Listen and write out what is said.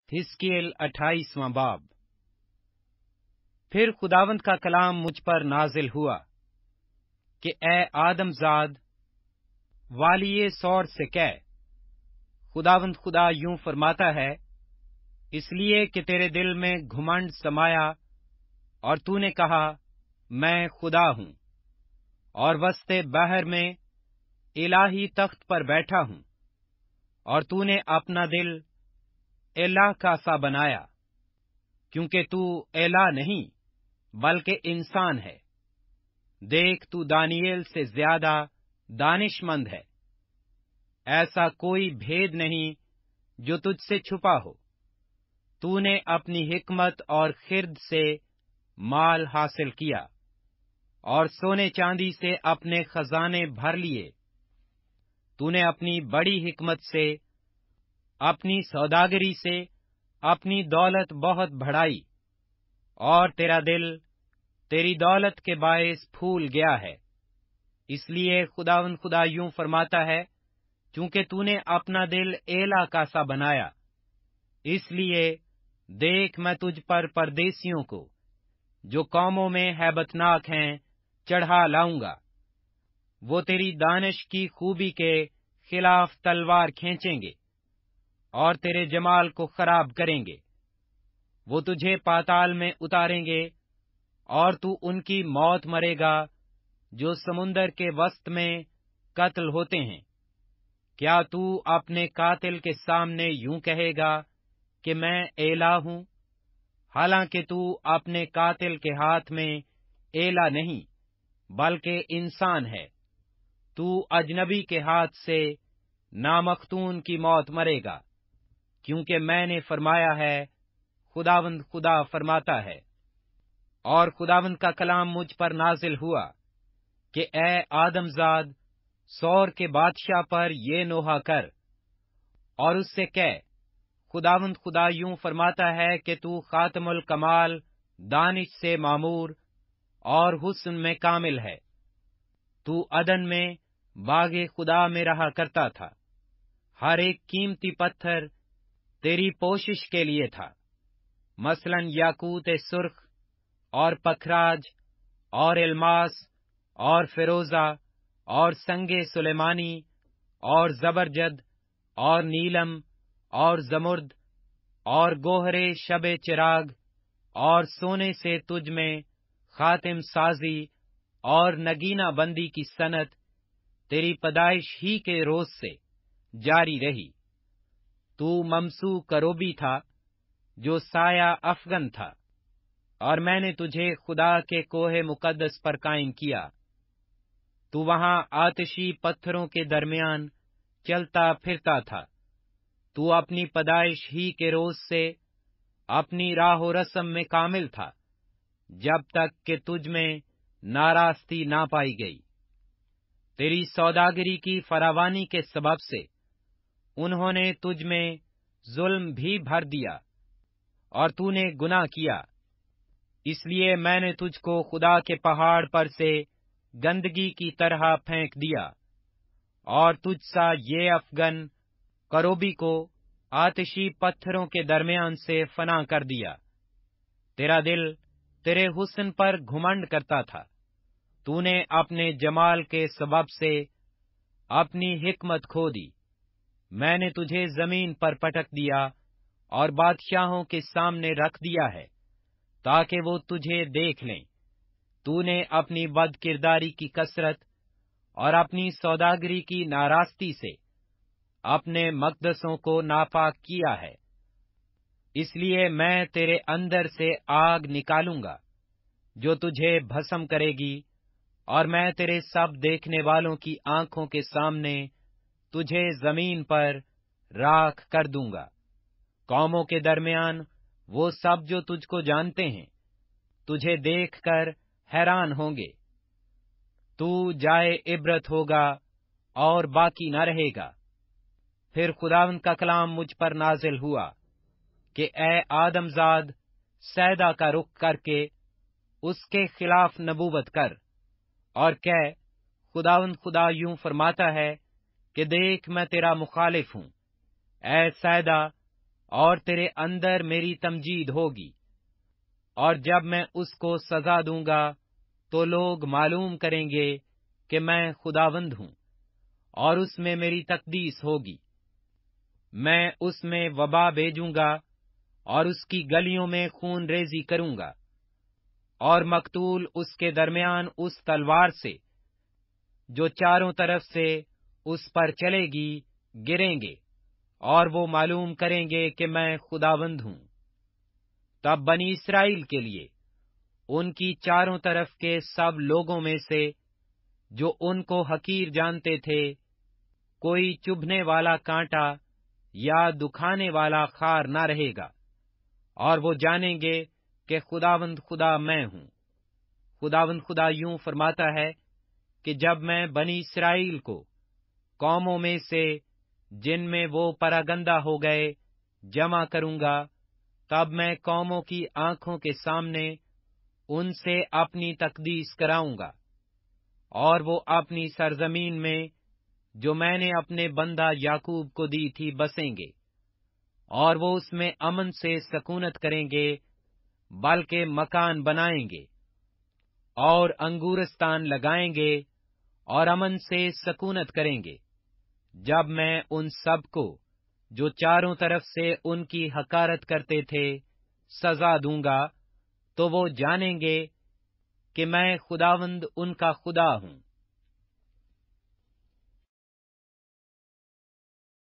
حزقیل 28واں باب۔ پھر خداوند کا کلام مجھ پر نازل ہوا کہ اے آدم زاد، والی سور سے کہہ، خداوند خدا یوں فرماتا ہے، اس لیے کہ تیرے دل میں گھمنڈ سمایا اور تو نے کہا میں خدا ہوں، اور وسط بحر میں الہی تخت پر بیٹھا ہوں، اور تو نے اپنا دل الہ کا سا بنایا، کیونکہ تو الہ نہیں بلکہ انسان ہے۔ دیکھ، تو دانییل سے زیادہ دانش مند ہے، ایسا کوئی بھید نہیں جو تجھ سے چھپا ہو۔ تو نے اپنی حکمت اور خرد سے مال حاصل کیا، اور سونے چاندی سے اپنے خزانے بھر لیے۔ تو نے اپنی بڑی حکمت سے، اپنی سوداگری سے اپنی دولت بہت بڑھائی، اور تیرا دل تیری دولت کے باعث پھول گیا ہے۔ اس لیے خداوند خدا یوں فرماتا ہے، چونکہ تو نے اپنا دل الہ کا سا بنایا، اس لیے دیکھ، میں تجھ پر پردیسیوں کو، جو قوموں میں ہیبت ناک ہیں، چڑھا لاؤں گا۔ وہ تیری دانش کی خوبی کے خلاف تلوار کھینچیں گے، اور تیرے جمال کو خراب کریں گے۔ وہ تجھے پاتال میں اتاریں گے، اور تو ان کی موت مرے گا جو سمندر کے وسط میں قتل ہوتے ہیں۔ کیا تو اپنے قاتل کے سامنے یوں کہے گا کہ میں الہ ہوں؟ حالانکہ تو اپنے قاتل کے ہاتھ میں الہ نہیں بلکہ انسان ہے۔ تو اجنبی کے ہاتھ سے نامختون کی موت مرے گا، کیونکہ میں نے فرمایا ہے، خداوند خدا فرماتا ہے۔ اور خداوند کا کلام مجھ پر نازل ہوا کہ اے آدم زاد، سور کے بادشاہ پر یہ نوحہ کر، اور اس سے کہہ، خداوند خدا یوں فرماتا ہے کہ تو خاتم الکمال دانش سے معمور اور حسن میں کامل ہے۔ تو عدن میں باغ خدا میں رہا کرتا تھا، ہر ایک قیمتی پتھر تیری پوشش کے لیے تھا، مثلاً یاقوت سرخ اور پکھراج اور الماس اور فیروزہ اور سنگ سلیمانی اور زبرجد اور نیلم اور زمرد اور گوہر شب چراغ، اور سونے سے تجھ میں خاتم سازی اور نگینہ بندی کی صنعت تیری پیدائش ہی کے روز سے جاری رہی۔ تو ممسو کروبی تھا جو سایہ افغن تھا، اور میں نے تجھے خدا کے کوہ مقدس پر قائم کیا۔ تو وہاں آتشی پتھروں کے درمیان چلتا پھرتا تھا۔ تو اپنی پیدائش ہی کے روز سے اپنی راہ و رسم میں کامل تھا، جب تک کہ تجھ میں ناراستی نہ پائی گئی۔ تیری سوداگری کی فراوانی کے سبب سے انہوں نے تجھ میں ظلم بھی بھر دیا، اور تو نے گناہ کیا۔ اس لیے میں نے تجھ کو خدا کے پہاڑ پر سے گندگی کی طرح پھینک دیا، اور تجھ سا یہ افغن کروبی کو آتشی پتھروں کے درمیان سے فنا کر دیا۔ تیرا دل تیرے حسن پر گھمنڈ کرتا تھا، تو نے اپنے جمال کے سبب سے اپنی حکمت کھو دی۔ میں نے تجھے زمین پر پٹک دیا اور بادشاہوں کے سامنے رکھ دیا ہے، تاکہ وہ تجھے دیکھ لیں۔ تو نے اپنی بد کرداری کی کثرت اور اپنی سوداگری کی ناراستی سے اپنے مقدسوں کو ناپاک کیا ہے۔ اس لیے میں تیرے اندر سے آگ نکالوں گا جو تجھے بھسم کرے گی، اور میں تیرے سب دیکھنے والوں کی آنکھوں کے سامنے تجھے زمین پر راکھ کر دوں گا۔ قوموں کے درمیان وہ سب جو تجھ کو جانتے ہیں تجھے دیکھ کر حیران ہوں گے۔ تو جائے عبرت ہوگا اور باقی نہ رہے گا۔ پھر خداوند کا کلام مجھ پر نازل ہوا کہ اے آدم زاد، سیدا کا رخ کر کے اس کے خلاف نبوت کر، اور کہہ، خداوند خدا یوں فرماتا ہے کہ دیکھ، میں تیرا مخالف ہوں، اے سیدا، اور تیرے اندر میری تمجید ہوگی، اور جب میں اس کو سزا دوں گا تو لوگ معلوم کریں گے کہ میں خداوند ہوں، اور اس میں میری تقدیس ہوگی۔ میں اس میں وبا بھیجوں گا اور اس کی گلیوں میں خون ریزی کروں گا، اور مقتول اس کے درمیان اس تلوار سے جو چاروں طرف سے اس پر چلے گی گریں گے، اور وہ معلوم کریں گے کہ میں خداوند ہوں۔ تب بنی اسرائیل کے لیے ان کی چاروں طرف کے سب لوگوں میں سے جو ان کو حقیر جانتے تھے کوئی چبھنے والا کانٹا یا دکھانے والا خار نہ رہے گا، اور وہ جانیں گے کہ خداوند خدا میں ہوں۔ خداوند خدا یوں فرماتا ہے کہ جب میں بنی اسرائیل کو قوموں میں سے جن میں وہ پراگندہ ہو گئے جمع کروں گا، تب میں قوموں کی آنکھوں کے سامنے ان سے اپنی تقدیس کراؤں گا، اور وہ اپنی سرزمین میں جو میں نے اپنے بندہ یعقوب کو دی تھی بسیں گے، اور وہ اس میں امن سے سکونت کریں گے، بلکہ مکان بنائیں گے اور انگورستان لگائیں گے اور امن سے سکونت کریں گے۔ جب میں ان سب کو جو چاروں طرف سے ان کی حقارت کرتے تھے سزا دوں گا، تو وہ جانیں گے کہ میں خداوند ان کا خدا ہوں۔